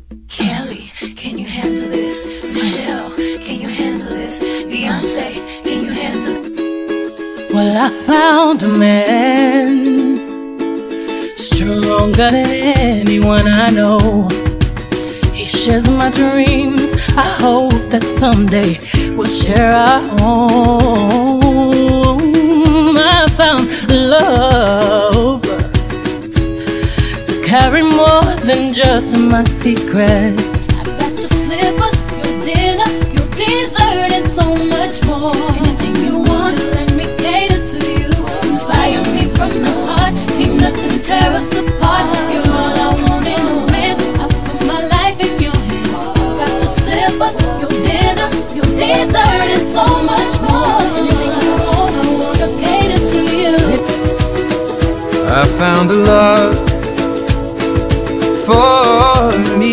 Kelly, can you handle this? Michelle, can you handle this? Beyonce, can you handle it? Well, I found a man stronger than anyone I know. He shares my dreams. I hope that someday we'll share our home. I found love to carry more than just my secrets. I got your slippers, your dinner, your dessert, and so much more. Anything you want, let me cater to you. Inspire me from the heart, ain't nothing tear us apart. You're all I want in a man. I put my life in your hands. Got your slippers, your dinner, your dessert, and so much more. Anything you want, I wanna cater to you. I found a love for me.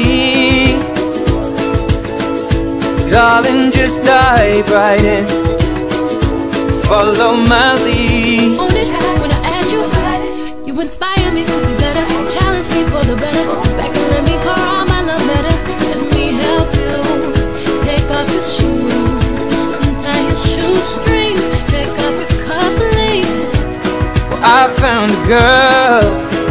Darling, just dive right in, follow my lead. On it high when I ask you about it. You inspire me to do better, challenge me for the better. Sit back and let me pour all my love better. Let me help you. Take off your shoes, untie your shoestrings, take off your cufflinks. Well, I found a girl,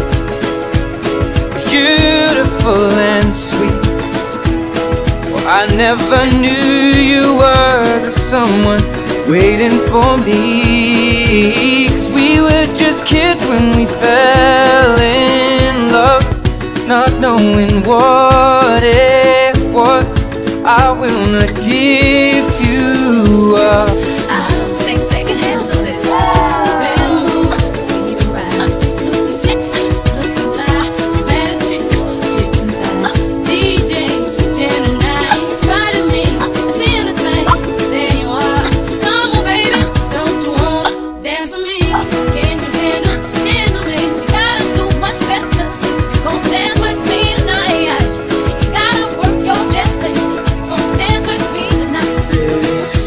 beautiful and sweet. Well, I never knew you were the someone waiting for me. 'Cause we were just kids when we fell in love, not knowing what it was. I will not give you up. I don't think they can handle this. Better move, keep it right. Looking sexy, looking fly, baddest chick inside. DJ, Gemini, inspired me. I feel the thing, there you are. Come on, baby, don't you wanna dance with me? Can you handle me? You gotta do much better. Come dance with me tonight. You gotta work your jet thing. Come dance with me tonight. This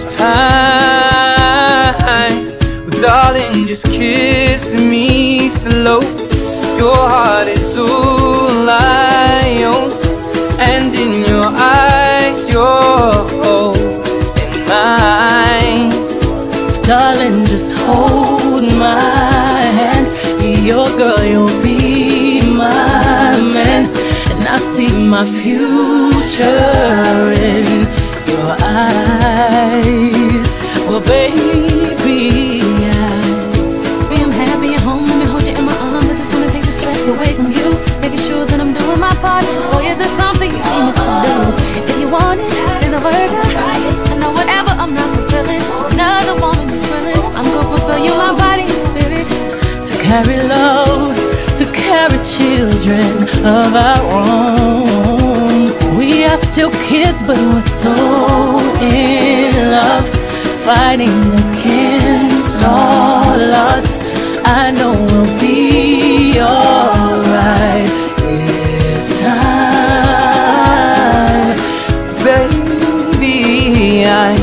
time, well, darling, just kiss me slow. Your heart is all I own, and in your eyes, you're holding mine. Darling, just hold my hand. Be your girl, you'll be my man. And I see my future in your eyes. Well, baby, I'm happy at home, let me hold you in my arms. I just wanna take the stress away from you, making sure that I'm doing my part. Boy, is there something you need me to do? If you want it, say the word, I'll try it. I know whatever I'm not fulfilling, another woman is willing. I'm gonna fulfill you, my body and spirit. to carry love, to carry children of our own. We are still kids, but we're so in love, fighting against all odds. I know we'll be alright this time. Baby, I'm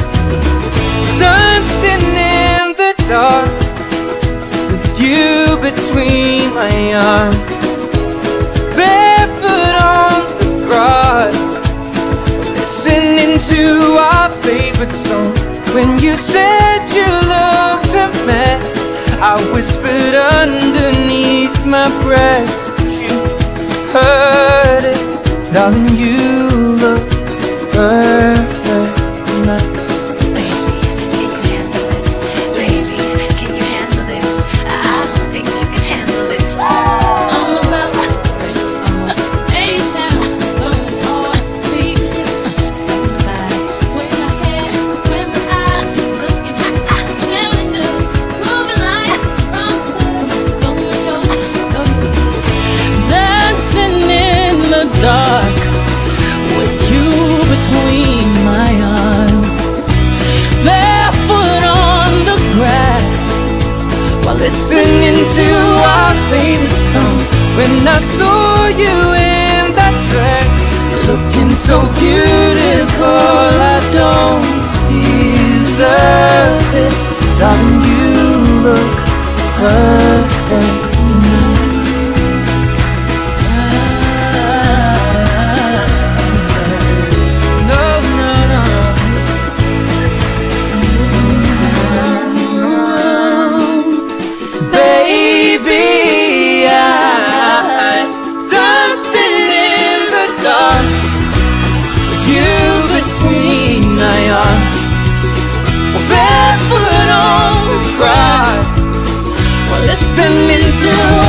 dancing in the dark with you between my arms, barefoot on the grass, listening to our favorite song. When you said you looked a mess, I whispered underneath my breath. You heard it, darling, you look perfect tonight. Baby, can you handle this? Baby, can you handle this? I don't think you can handle this. I'm about H-Town, going hard, baby. Step my thighs, sway my hair, spread my eyes, looking hot, smelling good, moving like from the hood. Go on my shoulder, go to the boots. Dancing in the dark with you between my arms, barefoot on the grass, while Listening to our favorite song. When I saw you in that dress, looking so beautiful, I don't deserve this. Darling, you look perfect tonight. blossom into